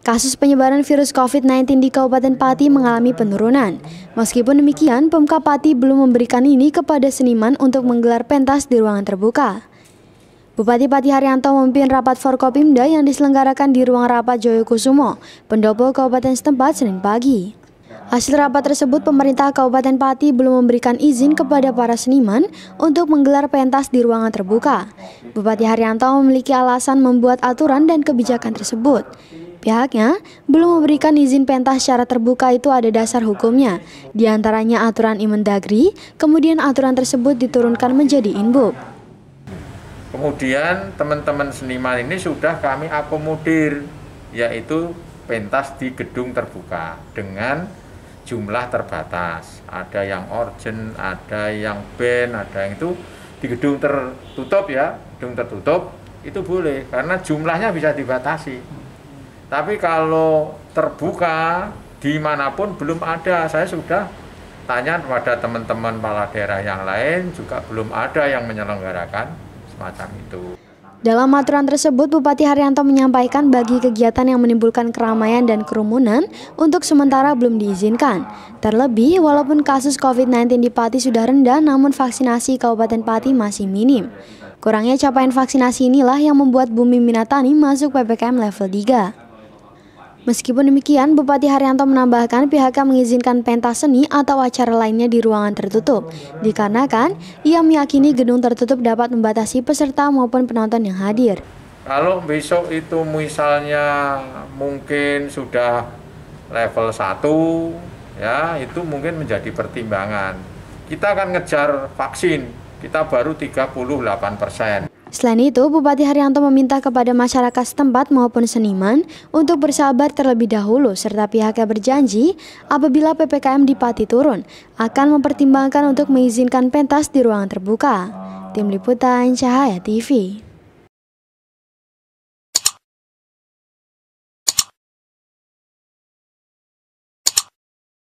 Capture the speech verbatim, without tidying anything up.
Kasus penyebaran virus COVID sembilan belas di Kabupaten Pati mengalami penurunan. Meskipun demikian, Pemkab Pati belum memberikan ini kepada seniman untuk menggelar pentas di ruangan terbuka. Bupati Pati Haryanto memimpin rapat Forkopimda yang diselenggarakan di ruang rapat Joyokusumo, Pendopo Kabupaten setempat Senin pagi. Hasil rapat tersebut, pemerintah Kabupaten Pati belum memberikan izin kepada para seniman untuk menggelar pentas di ruangan terbuka. Bupati Haryanto memiliki alasan membuat aturan dan kebijakan tersebut. Pihaknya belum memberikan izin pentas secara terbuka itu ada dasar hukumnya, diantaranya aturan Imendagri, kemudian aturan tersebut diturunkan menjadi Inbub. Kemudian teman-teman seniman ini sudah kami akomodir, yaitu pentas di gedung terbuka dengan jumlah terbatas. Ada yang organ, ada yang band, ada yang itu di gedung tertutup ya, gedung tertutup itu boleh karena jumlahnya bisa dibatasi. Tapi kalau terbuka dimanapun belum ada. Saya sudah tanya kepada teman-teman kepala daerah yang lain juga belum ada yang menyelenggarakan semacam itu. Dalam aturan tersebut, Bupati Haryanto menyampaikan bagi kegiatan yang menimbulkan keramaian dan kerumunan untuk sementara belum diizinkan. Terlebih, walaupun kasus COVID sembilan belas di Pati sudah rendah, namun vaksinasi Kabupaten Pati masih minim. Kurangnya capaian vaksinasi inilah yang membuat Bumi Minatani masuk P P K M level tiga. Meskipun demikian, Bupati Haryanto menambahkan pihaknya mengizinkan pentas seni atau acara lainnya di ruangan tertutup, dikarenakan ia meyakini gedung tertutup dapat membatasi peserta maupun penonton yang hadir. Kalau besok itu misalnya mungkin sudah level satu, ya itu mungkin menjadi pertimbangan. Kita akan ngejar vaksin, kita baru tiga puluh delapan persen. Selain itu, Bupati Haryanto meminta kepada masyarakat setempat maupun seniman untuk bersabar terlebih dahulu serta pihaknya berjanji apabila P P K M di Pati turun akan mempertimbangkan untuk mengizinkan pentas di ruangan terbuka. Tim Liputan Cahaya T V.